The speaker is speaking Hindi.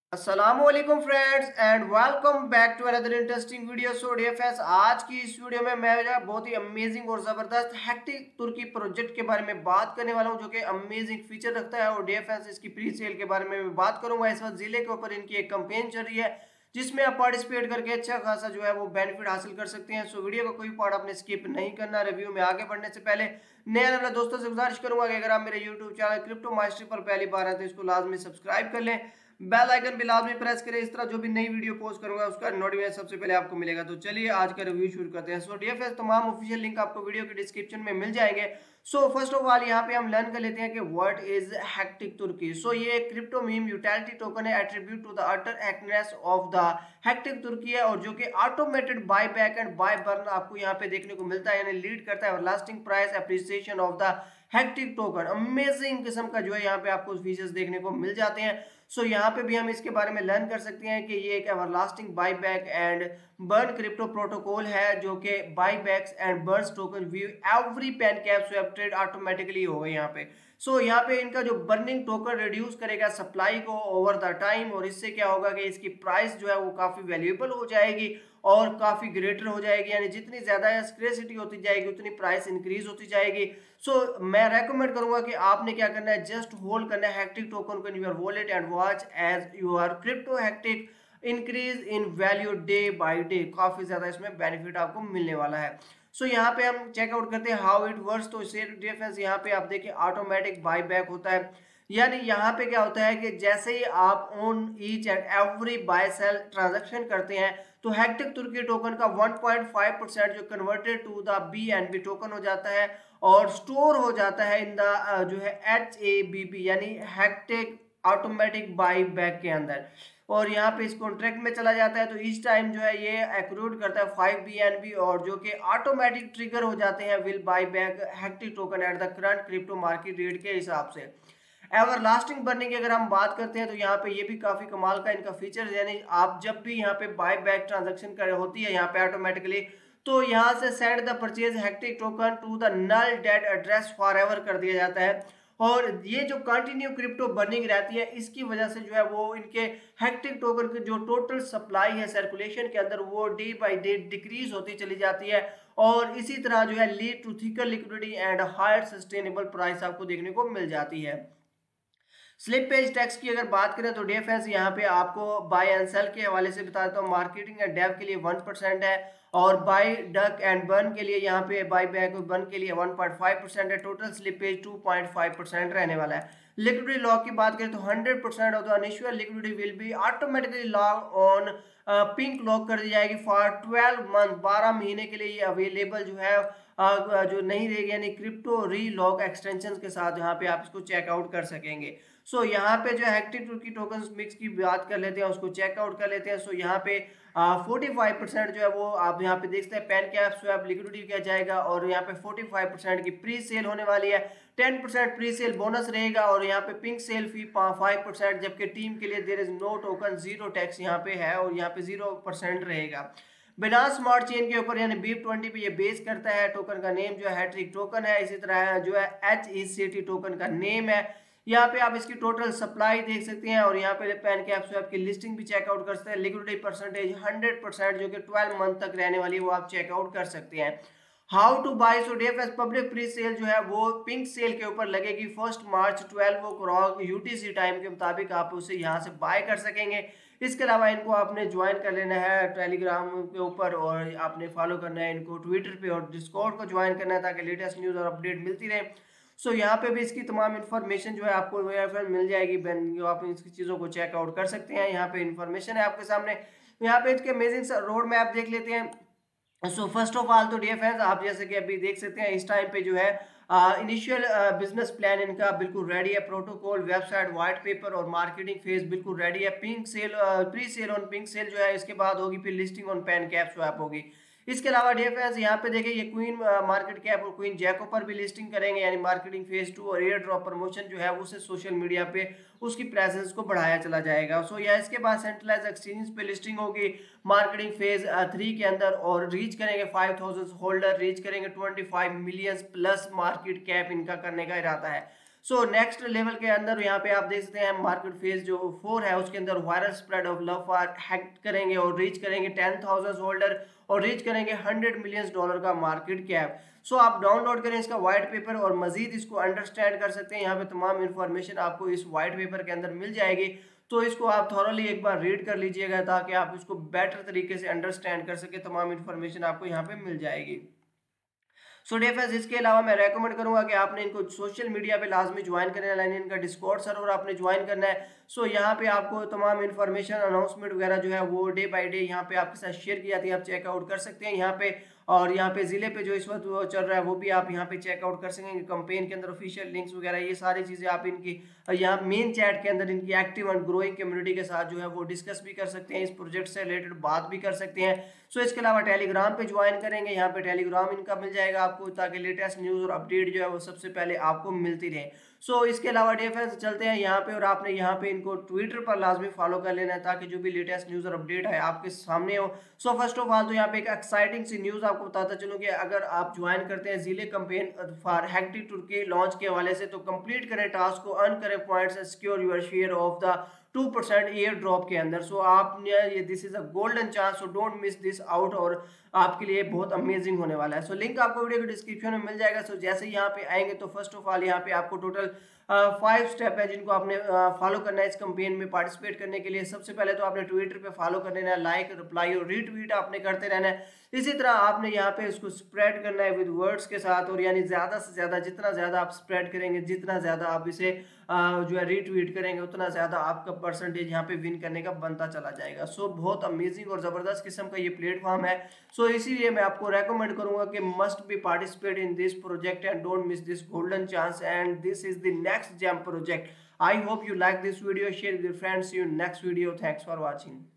अस्सलामुअलैकुम friends and welcome back to another interesting video. So dear friends, आज की इस वीडियो में मैं जो है बहुत ही अमेजिंग और ज़बरदस्त हेक्टिक तुर्की प्रोजेक्ट के बारे में बात करने वाला हूं, जो कि अमेजिंग फीचर रखता है। और डियर फ्रेंड्स, इसकी प्री सेल के बारे में मैं बात करूंगा। इस वक्त ज़िले के ऊपर इनकी एक कैंपेन चल रही है, जिसमें आप पार्टिसिपेट करके अच्छा खासा जो है वो बेनिफिट हासिल कर सकते हैं। सो वीडियो का कोई पार्ट आपने स्किप नहीं करना। रिव्यू में आगे बढ़ने से पहले नए वाले दोस्तों से गुजारिश करूंगा कि अगर आप मेरे यूट्यूब चैनल क्रिप्टो मास्टरी पर पहली बार आए तो इसको लाजमी सब्सक्राइब कर लें, बेल आइकन भी लाजमी प्रेस करें। इस तरह जो भी नई वीडियो पोस्ट करूंगा उसका नोटिफिकेशन सबसे पहले आपको मिलेगा। तो चलिए आज का रिव्यू शुरू करते हैं। सो डियर फ्रेंड्स, तमाम ऑफिशियल लिंक आपको वीडियो के डिस्क्रिप्शन में मिल जाएंगे। सो फर्स्ट ऑफ ऑल यहाँ पे हम लर्न कर लेते हैं कि what is hectic Turkey. So ये क्रिप्टो मीम यूटिलिटी टोकन है attribute to the utter exactness of the hectic Turkey है, और जो कि automated buy back and buy burn आपको यहाँ पे देखने को मिलता है, यानी लीड करता है lasting price appreciation of the hectic token. Amazing किस्म का जो है यहाँ पे आपको फीचर्स देखने को मिल जाते हैं। सो यहाँ पे भी हम इसके बारे में लर्न कर सकते हैं कि ये एक everlasting buy back and burn crypto protocol है, जो कि buy backs and burns token via every PancakeSwap trade automatically होगा यहाँ पे। सो यहाँ पे इनका जो बर्निंग टोकन रिड्यूस करेगा सप्लाई को ओवर द टाइम, और इससे क्या होगा कि इसकी प्राइस जो है वो काफी वैल्यूएबल हो जाएगी और काफी ग्रेटर हो जाएगी। यानी जितनी ज्यादा स्क्रेसिटी होती जाएगी उतनी प्राइस इंक्रीज होती जाएगी। सो मैं रेकमेंड करूंगा कि आपने क्या करना है, जस्ट होल्ड करना है हेक्टिक टोकन को in your wallet and watch as your crypto hectic increase in value day by day. काफी ज्यादा इसमें बेनिफिट आपको मिलने वाला है। सो यहाँ पे हम चेकआउट करते हैं हाउ इट वर्क्स। तो डिफरेंस यहाँ पे आप देखिए ऑटोमेटिक बाय बैक होता है, यानी यहाँ पे क्या होता है कि जैसे ही आप on each and every buy sell transaction करते हैं तो हेक्टिक तुर्की टोकन का 1.5% जो converted to the BNB token हो जाता है और स्टोर हो जाता है इन द जो है HABB यानी हेक्टिक ऑटोमेटिक बाय बैक के अंदर, और यहाँ पे इस कॉन्ट्रैक्ट में चला जाता है। तो इस टाइम जो है ये एक्रूड करता है 5 BNB, और जो कि ऑटोमेटिक ट्रिगर हो जाते हैं will buy back hectic token at the current crypto market rate के हिसाब से। एवरलास्टिंग बर्निंग की अगर हम बात करते हैं तो यहाँ पे ये भी काफी कमाल का इनका फीचर, यानी आप जब भी यहाँ पे बाय बैक ट्रांजेक्शन कर होती है यहाँ पे ऑटोमेटिकली, तो यहाँ से send the purchase hectic token to the null dead address for ever कर दिया जाता है। और ये जो कंटिन्यू क्रिप्टो बर्निंग रहती है इसकी वजह से जो है वो इनके हेक्टिक टोकन की जो टोटल सप्लाई है सर्कुलेशन के अंदर वो डे बाय डे डिक्रीज होती चली जाती है, और इसी तरह जो है lead to thicker liquidity and higher sustainable price आपको देखने को मिल जाती है। स्लिप पेज टैक्स की अगर बात करें तो डिफरेंस यहाँ पे आपको बाय एंड सेल के हवाले से बताता हूँ। मार्केटिंग एंड डेव के लिए 1% है, और बाय डक एंड बर्न के लिए यहाँ पे बाय बैक और बर्न के लिए 1.5% है। टोटल स्लिप पेज 2.5% रहने वाला है। लिक्विडिटी लॉक की बात करें तो 100% of the initial liquidity will be automatically lock on pink lock कर दी जाएगी फॉर 12 मंथ, 12 महीने के लिए ये अवेलेबल जो है जो नहीं रहेगी, यानी क्रिप्टो री लॉक एक्सटेंशन के साथ यहाँ पे आप इसको चेकआउट कर सकेंगे। सो यहाँ पे जो हेक्टिक तुर्की टोकन मिक्स की बात कर लेते हैं, उसको चेकआउट कर लेते हैं। सो यहाँ पे 45% जो है वो आप यहाँ पे देख सकते हैं पैन कैप स्वैप लिक्विडिटी किया जाएगा, और यहाँ पे 45% की प्री सेल होने वाली है। 10% प्री सेल बोनस रहेगा, और यहाँ पे पिंक सेल फी 5%, जबकि टीम के लिए there is no token, zero tax यहाँ पे है, और यहाँ पे 0% रहेगा। बिनांस स्मार्ट चेन के ऊपर यानी BEEP20 पे ये बेस करता है। टोकन का नेम जो है हैट्रिक टोकन है, इसी तरह जो है HECT टोकन का नेम है। यहाँ पे आप इसकी टोटल सप्लाई देख सकते हैं, और यहाँ पे पैन कैप स्वैप की लिस्टिंग भी चेकआउट कर सकते हैं। लिक्विडिटी परसेंटेज 100% जो कि 12 मंथ तक रहने वाली है वो आप चेकआउट कर सकते हैं। How to buy. So DFS public pre sale जो है वो पिंक सेल के ऊपर लगेगी 1 मार्च 12 UTC टाइम के मुताबिक आप उसे यहाँ से बाय कर सकेंगे। इसके अलावा इनको आपने ज्वाइन कर लेना है टेलीग्राम के ऊपर, और आपने फॉलो करना है इनको ट्विटर पे, और डिस्कॉर्ड को ज्वाइन करना है ताकि लेटेस्ट न्यूज़ और अपडेट मिलती रहे। सो यहाँ पे भी इसकी तमाम इन्फॉर्मेशन जो है आपको मिल जाएगी, जो आप इसकी चीज़ों को चेकआउट कर सकते हैं। यहाँ पे इन्फॉर्मेशन है आपके सामने। यहाँ पे इसके अमेजिंग रोड मैप देख लेते हैं। सो फर्स्ट ऑफ ऑल तो डियर आप जैसे कि अभी देख सकते हैं इस टाइम पे जो है इनिशियल बिजनेस प्लान इनका बिल्कुल रेडी है। प्रोटोकॉल, वेबसाइट, व्हाइट पेपर और मार्केटिंग फेज बिल्कुल रेडी है। Pink sale, pre sale on pink sale जो है इसके बाद होगी, फिर listing on Pancake Swap होगी। इसके अलावा डिफरेंस यहाँ पे देखिए ये क्वीन मार्केट कैप और क्वीन जैको पर भी लिस्टिंग करेंगे, यानी मार्केटिंग फेज 2 और एयर ड्रॉप प्रमोशन जो है उसे सोशल मीडिया पे उसकी प्रेजेंस को बढ़ाया चला जाएगा। सो या इसके बाद सेंट्रलाइज एक्सचेंज पे लिस्टिंग होगी मार्केटिंग फेज 3 के अंदर, और रीच करेंगे 5000 होल्डर, रीच करेंगे 25 मिलियन प्लस मार्केट कैप इनका करने का इरादा है। सो नेक्स्ट लेवल के अंदर यहाँ पे आप देख सकते हैं मार्केट फेज जो 4 है उसके अंदर viral spread of love for hack करेंगे और रीच करेंगे 10,000 होल्डर और रीच करेंगे $100 मिलियन का मार्केट कैप। सो आप डाउनलोड करें इसका व्हाइट पेपर और मजीद इसको अंडरस्टैंड कर सकते हैं। यहाँ पे तमाम इंफॉर्मेशन आपको इस व्हाइट पेपर के अंदर मिल जाएगी, तो इसको आप थॉरली एक बार रीड कर लीजिएगा ताकि आप इसको बेटर तरीके से अंडरस्टैंड कर सके। तमाम इंफॉर्मेशन आपको यहाँ पे मिल जाएगी। सो डियर फ्रेंड्स, इसके अलावा मैं रेकमेंड करूंगा कि आपने इनको सोशल मीडिया पे लाजमी ज्वाइन करना है, इनका डिस्कॉर्ड सर्वर आपने ज्वाइन करना है। सो यहाँ पे आपको तमाम इन्फॉर्मेशन अनाउंसमेंट वगैरह जो है वो डे बाय डे यहाँ पे आपके साथ शेयर की जाती है, आप चेकआउट कर सकते हैं यहाँ पे। और यहाँ पे जिले पे जो इस वक्त वो चल रहा है वो भी आप यहाँ पे चेकआउट कर सकेंगे। कंपेन के अंदर ऑफिशियल लिंक्स वगैरह ये सारी चीज़ें आप इनकी यहाँ मेन चैट के अंदर इनकी एक्टिव एंड ग्रोइंग कम्युनिटी के साथ जो है वो डिस्कस भी कर सकते हैं, इस प्रोजेक्ट से रिलेटेड बात भी कर सकते हैं। सो इसके अलावा टेलीग्राम पे ज्वाइन करेंगे, यहाँ पे टेलीग्राम इनका मिल जाएगा आपको ताकि लेटेस्ट न्यूज़ और अपडेट जो है वो सबसे पहले आपको मिलती रहे। सो इसके अलावा डियर फ्रेंड्स चलते हैं यहाँ पे, और आपने यहाँ पे इनको ट्विटर पर लाजमी फॉलो कर लेना है ताकि जो भी लेटेस्ट न्यूज़ और अपडेट है आपके सामने हो। सो फर्स्ट ऑफ ऑल तो यहाँ पे एक एक्साइटिंग सी न्यूज़ आपको बताता चलूँ कि अगर आप ज्वाइन करते हैं जिले campaign for hectic Turkey launch के हवाले से, तो कंप्लीट करें टास्क को, अर्न करें points and secure your share of the 2% air drop के अंदर। सो आपने ये this is a golden chance, so don't miss this out, और आपके लिए बहुत अमेजिंग होने वाला है। सो लिंक आपको वीडियो के डिस्क्रिप्शन में मिल जाएगा। सो जैसे ही यहाँ पे आएंगे तो फर्स्ट ऑफ ऑल यहाँ पे आपको टोटल 5 स्टेप है जिनको आपने फॉलो करना है इस कैंपेन में पार्टिसिपेट करने के लिए। सबसे पहले तो आपने ट्विटर पे फॉलो कर लेना है, लाइक रिप्लाई और रीट्वीट आपने करते रहना है। इसी तरह आपने यहाँ पे इसको स्प्रेड करना है विद वर्ड्स के साथ, और यानी ज़्यादा से ज़्यादा जितना ज़्यादा आप स्प्रेड करेंगे, जितना ज़्यादा आप इसे जो है रीट्वीट करेंगे, उतना ज़्यादा आपका परसेंटेज यहाँ पे विन करने का बनता चला जाएगा। सो बहुत अमेजिंग और ज़बरदस्त किस्म का ये प्लेटफॉर्म है। सो इसीलिए मैं आपको रेकमेंड करूँगा कि must be participate in this project and don't miss this golden chance, and this is the next gem project. I hope you like this video. Share with your friends. See you in next video. Thanks for watching.